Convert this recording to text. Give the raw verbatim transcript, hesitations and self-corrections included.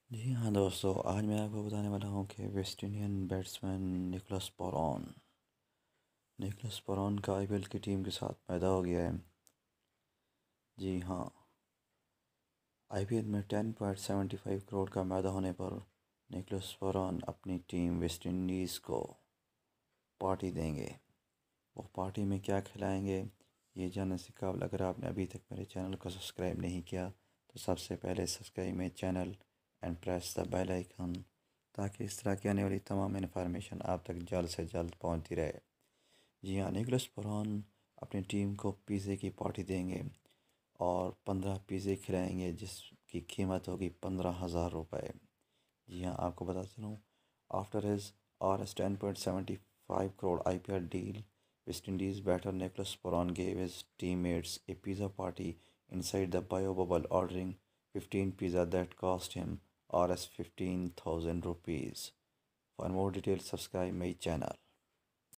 जी हाँ दोस्तों, आज मैं आपको बताने वाला हूँ कि West Indian batsman Nicholas Pooran Nicholas Pooran का आईपीएल की टीम के साथ पैदा हो गया है। जी हाँ, आईपीएल में ten point seventy five crore का मैदा होने पर निकलस पोरान अपनी टीम वेस्ट इंडीज़ को पार्टी देंगे। वो पार्टी में क्या खिलाएंगे, ये जानने से काबिल अगर आपने अभी तक मेरे चैनल को सब्सक्राइब नहीं किया तो सबसे पहले सब्सक्राइब मेरे channel and press the bell icon, ताकि इस तरह की आने वाली तमाम इन्फॉर्मेशन आप तक जल्द से जल्द पहुंचती रहे। जी हाँ, निकलस पुरान अपनी टीम को पिज़्ज़े की पार्टी देंगे और पंद्रह पिज़्ज़े खिलाएंगे जिसकी कीमत होगी पंद्रह हज़ार रुपये। जी हाँ, आपको बता चलूँ, after his R S ten point seventy five crore I P L deal, West Indies batter Nichlos Poran gave his teammates a pizza party inside the bio bubble, ordering fifteen pizza that cost him Rs fifteen thousand rupees. For more details, subscribe my channel.